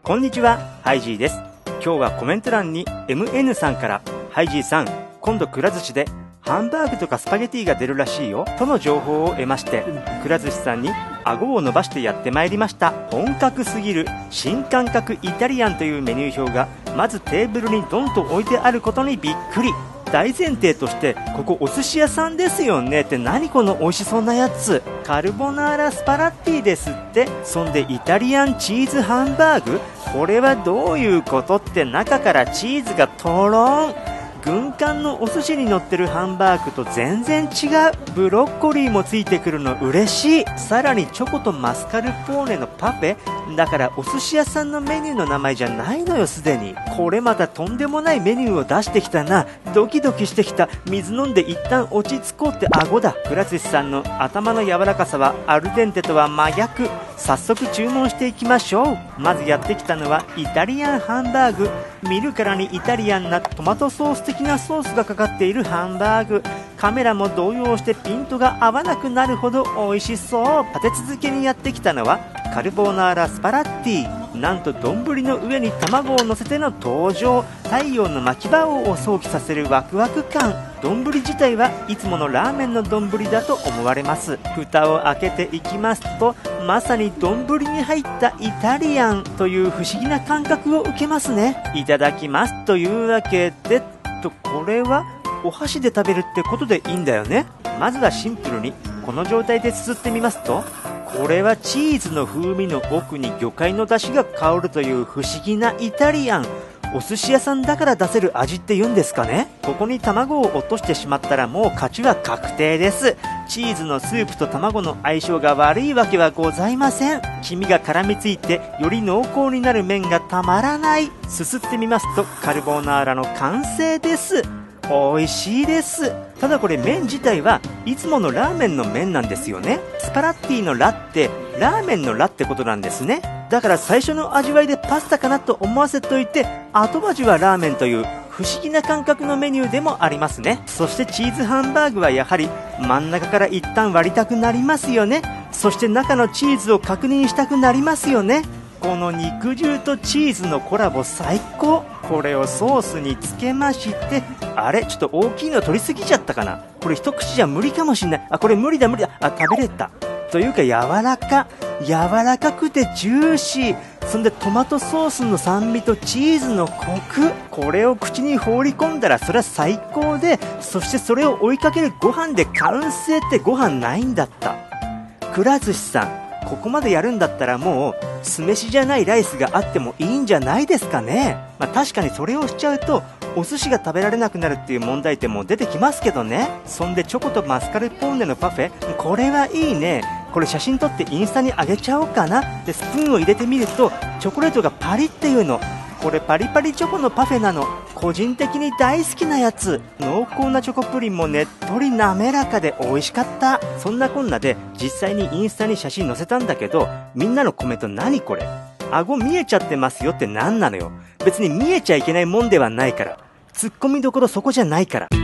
こんにちは、ハイジーです。今日はコメント欄に MN さんから、ハイジーさん、今度くら寿司でハンバーグとかスパゲティが出るらしいよとの情報を得まして、くら寿司さんに顎を伸ばしてやってまいりました。本格すぎる新感覚イタリアンというメニュー表がまずテーブルにドンと置いてあることにびっくり。大前提として、ここお寿司屋さんですよねって、何この美味しそうなやつ、カルボナーラスパラッティですって。そんでイタリアンチーズハンバーグ、これはどういうことって、中からチーズがとろん。軍艦のお寿司に乗ってるハンバーグと全然違う。ブロッコリーもついてくるの嬉しい。さらにチョコとマスカルポーネのパフェだから、お寿司屋さんのメニューの名前じゃないのよ、すでに。これまたとんでもないメニューを出してきたな。ドキドキしてきた。水飲んで一旦落ち着こうって顎だ。くら寿司さんの頭の柔らかさはアルデンテとは真逆。早速注文していきましょう。まずやってきたのはイタリアンハンバーグ。見るからにイタリアンなトマトソース的なソースがかかっているハンバーグ。カメラも動揺してピントが合わなくなるほど美味しそう。立て続けにやってきたのはカルボナーラスパラッティ。なんと丼の上に卵を乗せての登場。太陽の巻き場を想起させるワクワク感。丼自体はいつものラーメンの丼だと思われます。蓋を開けていきますと、まさに丼に入ったイタリアンという不思議な感覚を受けますね。いただきますというわけでこれはお箸で食べるってことでいいんだよね。まずはシンプルにこの状態ですすってみますと、これはチーズの風味の奥に魚介の出汁が香るという不思議なイタリアン。お寿司屋さんだから出せる味って言うんですかね。ここに卵を落としてしまったらもう勝ちは確定です。チーズのスープと卵の相性が悪いわけはございません。黄身が絡みついてより濃厚になる麺がたまらない。すすってみますとカルボナーラの完成です。美味しいです。ただこれ麺自体はいつものラーメンの麺なんですよね。スパラッティのラってラーメンのラってことなんですね。だから最初の味わいでパスタかなと思わせといて、後味はラーメンという不思議な感覚のメニューでもありますね。そしてチーズハンバーグはやはり真ん中から一旦割りたくなりますよね。そして中のチーズを確認したくなりますよね。この肉汁とチーズのコラボ最高。これをソースにつけまして、あれちょっと大きいの取りすぎちゃったかな。これ一口じゃ無理かもしんない。これ無理だ。食べれたというか柔らかくてジューシー。そんでトマトソースの酸味とチーズのコク、これを口に放り込んだらそれは最高で、そしてそれを追いかけるご飯で完成ってご飯ないんだった。くら寿司さん、ここまでやるんだったらもう酢飯じゃないライスがあってもいいんじゃないですかね。確かにそれをしちゃうとお寿司が食べられなくなるっていう問題点も出てきますけどね。そんでチョコとマスカルポーネのパフェ、これはいいね。これ写真撮ってインスタに上げちゃおうかな。でスプーンを入れてみるとチョコレートがパリっていうの。これパリパリチョコのパフェなの。個人的に大好きなやつ。濃厚なチョコプリンもねっとり滑らかで美味しかった。そんなこんなで実際にインスタに写真載せたんだけど、みんなのコメント何これ、顎見えちゃってますよって何なのよ。別に見えちゃいけないもんではないから、ツッコミどころそこじゃないから。